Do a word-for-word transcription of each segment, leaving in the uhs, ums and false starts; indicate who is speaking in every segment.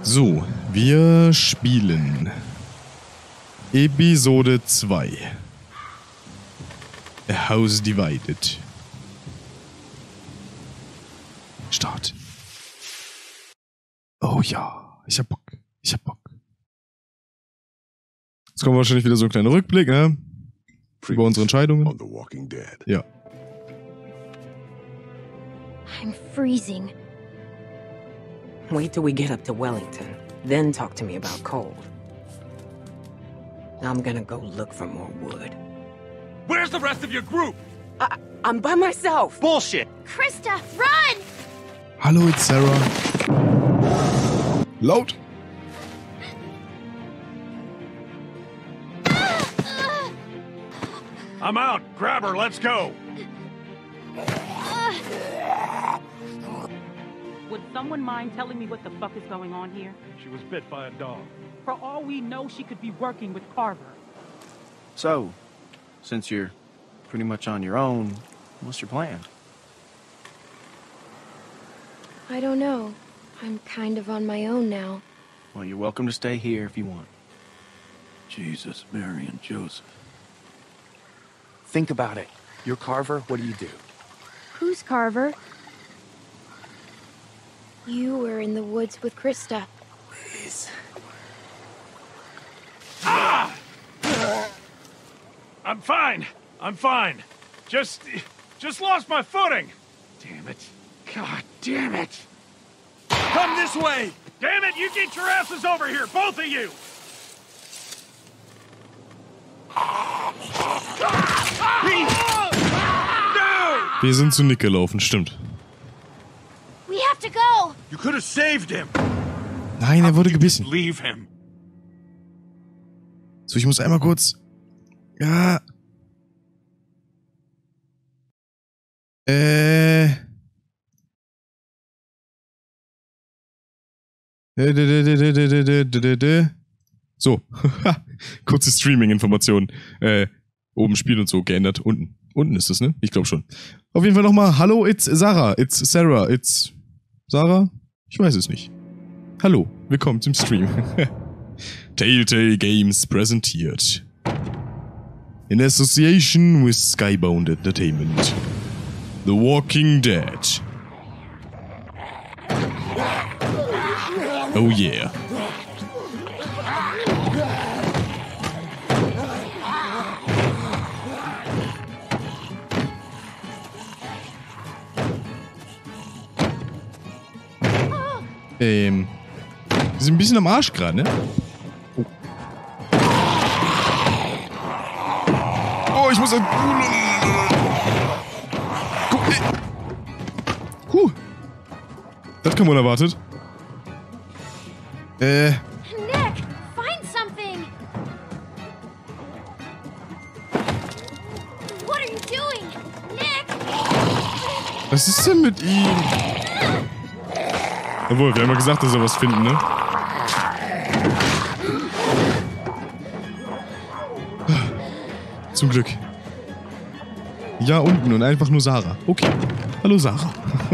Speaker 1: So, wir spielen Episode zwei. A House Divided. Start. Oh ja, ich hab Bock. Ich hab Bock. Jetzt kommt wahrscheinlich wieder so ein kleiner Rückblick, ne? Über unsere Entscheidungen.
Speaker 2: On The Walking Dead.
Speaker 1: Ja.
Speaker 3: I'm freezing.
Speaker 4: Wait till we get up to Wellington, then talk to me about cold. I'm gonna go look for more wood.
Speaker 5: Where's the rest of your group?
Speaker 4: I, I'm by myself.
Speaker 5: Bullshit.
Speaker 3: Krista, run!
Speaker 1: Hallo, it's Sarah. Laut.
Speaker 5: I'm out. Grab her. Let's go.
Speaker 6: Would someone mind telling me what the fuck is going on here?
Speaker 5: She was bit by a dog.
Speaker 6: For all we know, she could be working with Carver.
Speaker 7: So, since you're pretty much on your own, what's your plan?
Speaker 3: I don't know. I'm kind of on my own now.
Speaker 7: Well, you're welcome to stay here if you want.
Speaker 2: Jesus, Mary and Joseph.
Speaker 7: Think about it. You're Carver, what do you do?
Speaker 3: Who's Carver? You were in the woods with Krista.
Speaker 7: Please.
Speaker 5: Ah! I'm fine. I'm fine. Just... just lost my footing. Damn it. God damn it. Come this way. Damn it, you get your asses over here, both of you.
Speaker 1: Wir sind zu Nick gelaufen, stimmt.
Speaker 3: We have to go!
Speaker 5: You could have saved him.
Speaker 1: Nein, er wurde gebissen.
Speaker 5: Leave him.
Speaker 1: So, ich muss einmal kurz... Ja... Äh... So, kurze Streaming-Informationen. Äh, oben Spiel und so geändert. Unten. Unten ist es, ne? Ich glaube schon. Auf jeden Fall nochmal, hallo, it's Sarah, it's Sarah, it's... Sarah? Ich weiß es nicht. Hallo, willkommen zum Stream. Telltale Games präsentiert. In association with Skybound Entertainment. The Walking Dead. Oh yeah. Ähm. Die sind ein bisschen am Arsch gerade, ne? Oh. Oh, ich muss... Guck, ey. Huh. Das kam unerwartet. Äh.
Speaker 3: Nick, find something! What are you doing? Nick!
Speaker 1: Was ist denn mit ihm? Obwohl, wir haben ja gesagt, dass wir was finden, ne? Zum Glück. Ja, unten und einfach nur Sarah. Okay. Hallo, Sarah.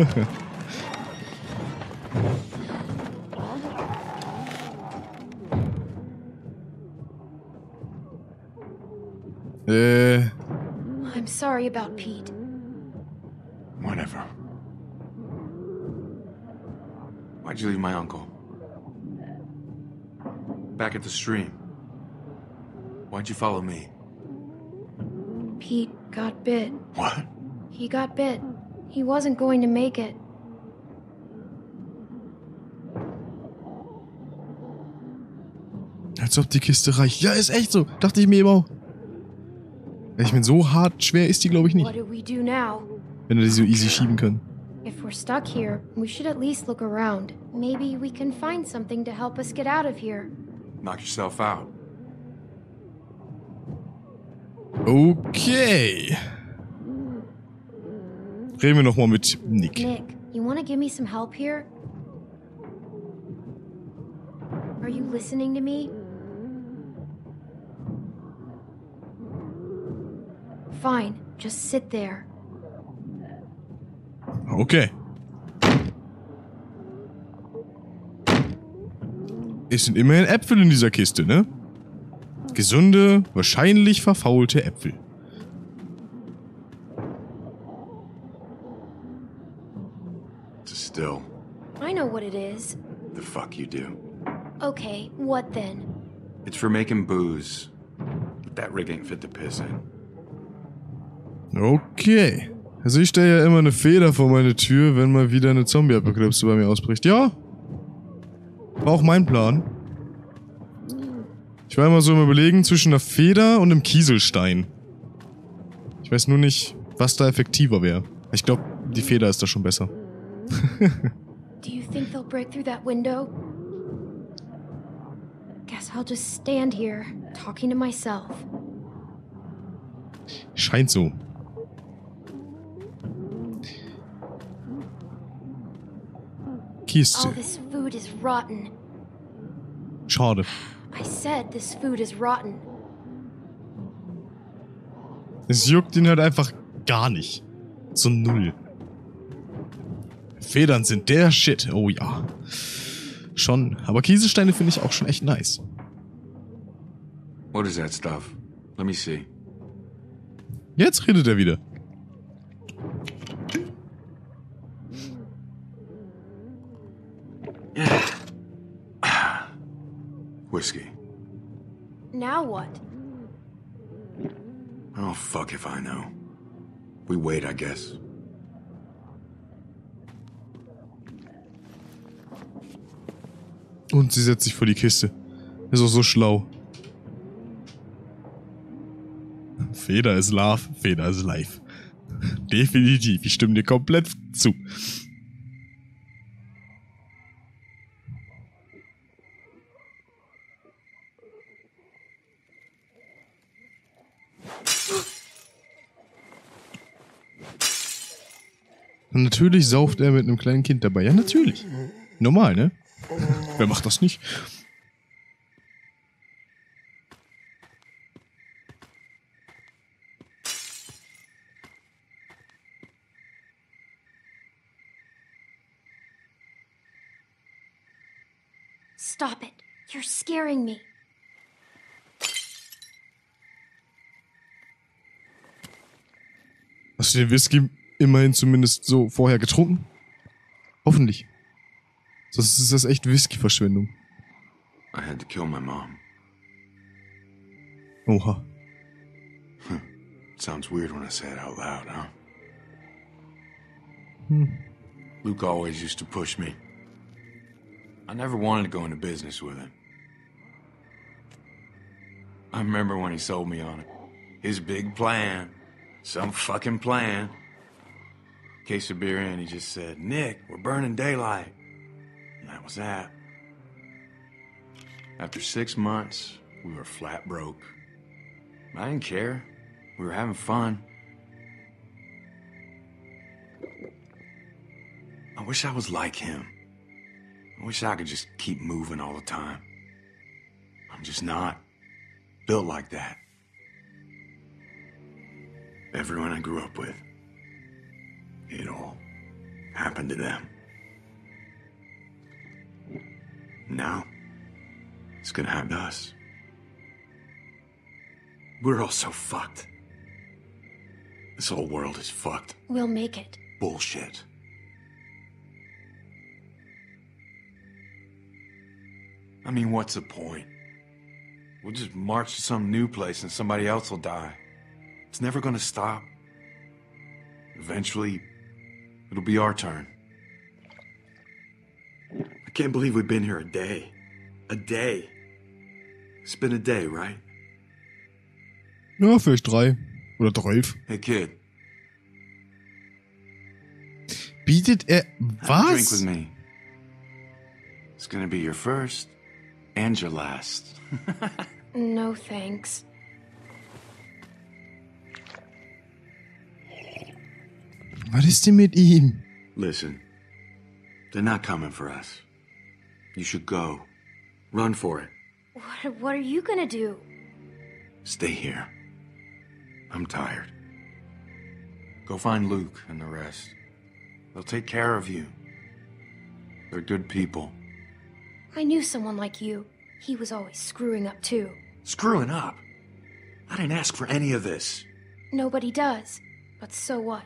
Speaker 1: äh...
Speaker 3: I'm sorry about Pete.
Speaker 2: Whatever. Why'd you leave my uncle? Back at the stream. Why'd you follow me?
Speaker 3: Pete got bit.
Speaker 2: What?
Speaker 3: He got bit. He wasn't going to make it.
Speaker 1: Als ob die Kiste reicht. Ja, ist echt so. Dachte ich mir eben auch. Ich meine, so hart schwer ist die, glaube ich, nicht.
Speaker 3: What do we do now?
Speaker 1: Wenn wir die so easy schieben können.
Speaker 3: If we're stuck here, we should at least look around. Maybe we can find something to help us get out of here.
Speaker 2: Knock yourself out.
Speaker 1: Okay. Reden wir nochmal mit Nick.
Speaker 3: Nick, you want to give me some help here? Are you listening to me? Fine, just sit there.
Speaker 1: Okay. es sind immerhin Äpfel in dieser Kiste, ne? Gesunde, wahrscheinlich verfaulte Äpfel.
Speaker 2: It's a still.
Speaker 3: I know what it is.
Speaker 2: The fuck you do.
Speaker 3: Okay, what then?
Speaker 2: It's for making booze. But that rig ain't fit to piss in.
Speaker 1: Okay. Also ich stelle ja immer eine Feder vor meine Tür, wenn mal wieder eine Zombie-Apokalypse bei mir ausbricht. Ja. War auch mein Plan. Ich war immer so im Überlegen zwischen einer Feder und einem Kieselstein. Ich weiß nur nicht, was da effektiver wäre. Ich glaube, die Feder ist da schon besser.
Speaker 3: Do you think they'll break through that window? Guess I'll just stand here, talking to myself.
Speaker 1: Scheint so. Kiste.
Speaker 3: All this food is rotten.
Speaker 1: Schade.
Speaker 3: I said this food is rotten.
Speaker 1: Es juckt ihn halt einfach gar nicht. So null. Federn sind der Shit. Oh ja. Schon. Aber Kieselsteine finde ich auch schon echt nice.
Speaker 2: What is that stuff? Let me see.
Speaker 1: Jetzt redet er wieder.
Speaker 2: Whiskey.
Speaker 3: Now what?
Speaker 2: Oh, fuck if I know. We wait, I guess.
Speaker 1: Und sie setzt sich vor die Kiste. Ist auch so schlau. Feder ist Love, Feder ist Life. Definitiv, ich stimme dir komplett zu. Und natürlich sauft er mit einem kleinen Kind dabei. Ja, natürlich. Normal, ne? Wer macht das nicht?
Speaker 3: Stop it. You're scaring me.
Speaker 1: Hast du den Whisky immerhin zumindest so vorher getrunken? Hoffentlich. Sonst ist das echt Whisky-Verschwendung.
Speaker 2: I had to kill my mom.
Speaker 1: Oha.
Speaker 2: Sounds weird when I say it out loud, huh?
Speaker 1: Hm.
Speaker 2: Luke always used to push me. I never wanted to go into business with him. I remember when he sold me on it. His big plan. Some fucking plan. Case of beer in, he just said, "Nick, we're burning daylight." And that was that. After six months, we were flat broke. I didn't care. We were having fun. I wish I was like him. I wish I could just keep moving all the time. I'm just not built like that. Everyone I grew up with, it all happened to them. Now, it's gonna happen to us. We're all so fucked. This whole world is fucked.
Speaker 3: We'll make it.
Speaker 2: Bullshit. I mean, what's the point? We'll just march to some new place and somebody else will die. It's never gonna stop. Eventually, it'll be our turn. I can't believe we've been here a day. A day. It's been a day, right?
Speaker 1: Ja, vielleicht drei. Oder zwölf.
Speaker 2: Hey, kid.
Speaker 1: Bietet er...
Speaker 2: Have a drink with
Speaker 1: Was?
Speaker 2: me. It's gonna be your first and your last.
Speaker 3: No thanks.
Speaker 1: Was ist denn mit ihm?
Speaker 2: Listen, they're not coming for us. You should go. Run for it.
Speaker 3: What, what are you gonna do?
Speaker 2: Stay here. I'm tired. Go find Luke and the rest. They'll take care of you. They're good people.
Speaker 3: I knew someone like you. He was always screwing up too.
Speaker 2: Screwing up? I didn't ask for any of this.
Speaker 3: Nobody does. But so what?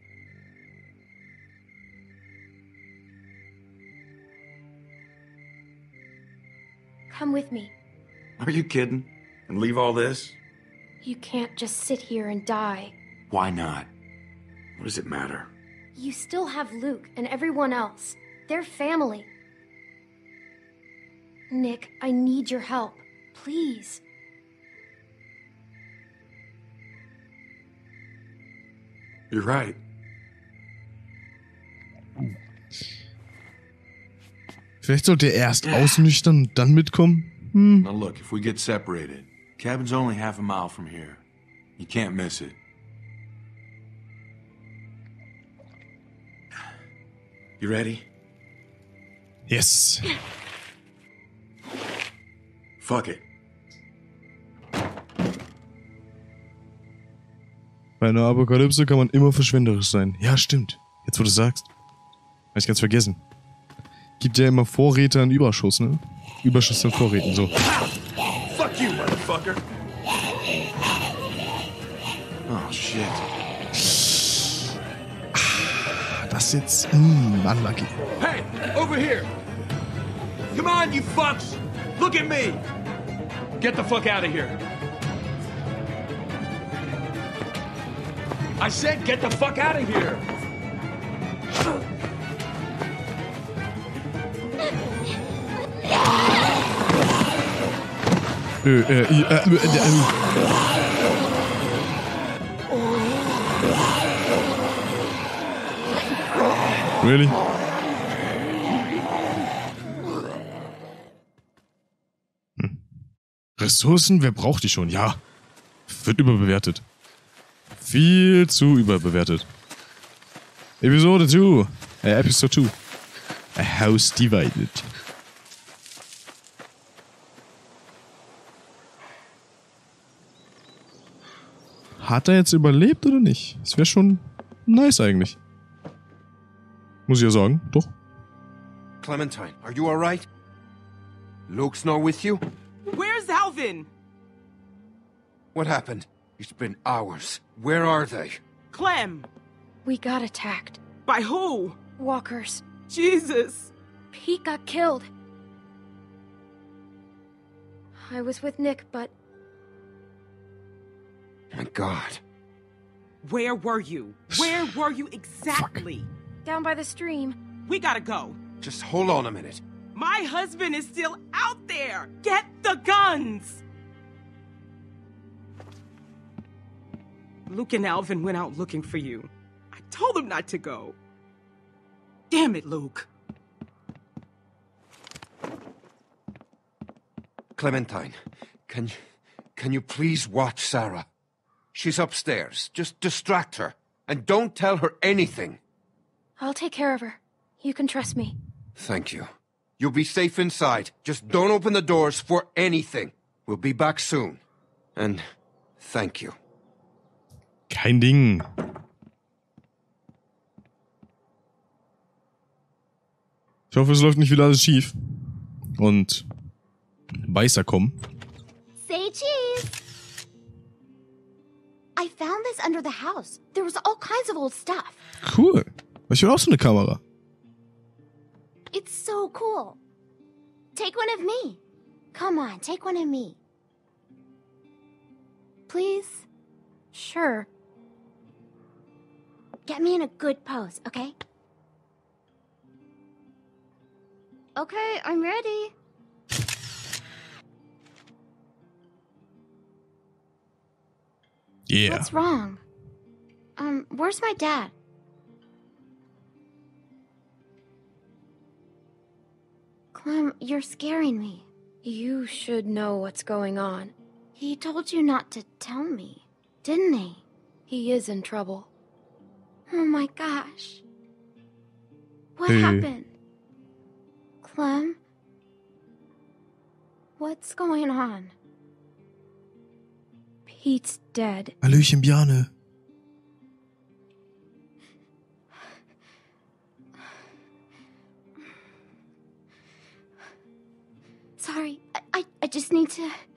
Speaker 3: Come with me.
Speaker 2: Are you kidding? And leave all this?
Speaker 3: You can't just sit here and die.
Speaker 2: Why not? What does it matter?
Speaker 3: You still have Luke and everyone else. They're family. Nick, I need your help. Please.
Speaker 2: You're right.
Speaker 1: Vielleicht sollte er erst ausnüchtern und dann mitkommen? Hm.
Speaker 2: Now look, if we get separated, cabin's only half a mile from here. You can't miss it. You ready?
Speaker 1: Yes.
Speaker 2: Fuck it.
Speaker 1: Bei einer Apokalypse kann man immer verschwenderisch sein. Ja, stimmt. Jetzt, wo du sagst. Hab ich ganz vergessen. Gibt ja immer Vorräte an Überschuss, ne? Überschuss an Vorräten, so.
Speaker 2: Fuck you, motherfucker! Oh, shit.
Speaker 1: Ah, das jetzt... Mh, unlucky.
Speaker 2: Hey, over here! Come on, you fucks! Look at me! Get the fuck out of here! I said get the fuck out of here!
Speaker 1: Äh, äh, äh, äh, äh. Really? Hm. Ressourcen? Wer braucht die schon? Ja. Wird überbewertet. Viel zu überbewertet. Episode zwei. Äh, Episode zwei. A House Divided. Hat er jetzt überlebt oder nicht? Das wäre schon nice eigentlich. Muss ich ja sagen, doch.
Speaker 8: Clementine, are you alright? Luke's not with you?
Speaker 6: Where's Alvin?
Speaker 8: What happened? It's been hours. Where are they?
Speaker 6: Clem.
Speaker 3: We got attacked.
Speaker 6: By who?
Speaker 3: Walkers.
Speaker 6: Jesus.
Speaker 3: Pete got killed. I was with Nick, but...
Speaker 8: My God.
Speaker 6: Where were you? Where were you exactly?
Speaker 3: Down by the stream.
Speaker 6: We gotta go.
Speaker 8: Just hold on a minute.
Speaker 6: My husband is still out there. Get the guns. Luke and Alvin went out looking for you. I told them not to go. Damn it, Luke.
Speaker 8: Clementine, can, can you please watch Sarah? She's upstairs. Just distract her. And don't tell her anything.
Speaker 3: I'll take care of her. You can trust me.
Speaker 8: Thank you. You'll be safe inside. Just don't open the doors for anything. We'll be back soon. And thank you.
Speaker 1: Kein Ding. Ich hoffe, es läuft nicht wieder alles schief. Und Beißer kommen.
Speaker 9: Say cheese! I found this under the house. There was all kinds of old stuff.
Speaker 1: Cool. Ich will auch so eine Kamera.
Speaker 9: It's so cool. Take one of me. Come on, take one of me.
Speaker 3: Please? Sure.
Speaker 9: Get me in a good pose, okay?
Speaker 3: Okay, I'm ready.
Speaker 1: Yeah.
Speaker 3: What's wrong? Um, where's my dad? Clem, you're scaring me. You should know what's going on.
Speaker 9: He told you not to tell me, didn't he?
Speaker 3: He is in trouble.
Speaker 9: Oh my gosh. What
Speaker 1: Hey.
Speaker 9: happened?
Speaker 3: Clem? What's going on? Pete's dead.
Speaker 1: Hallöchen, Bjarne.
Speaker 9: Sorry, I, I, I just need to...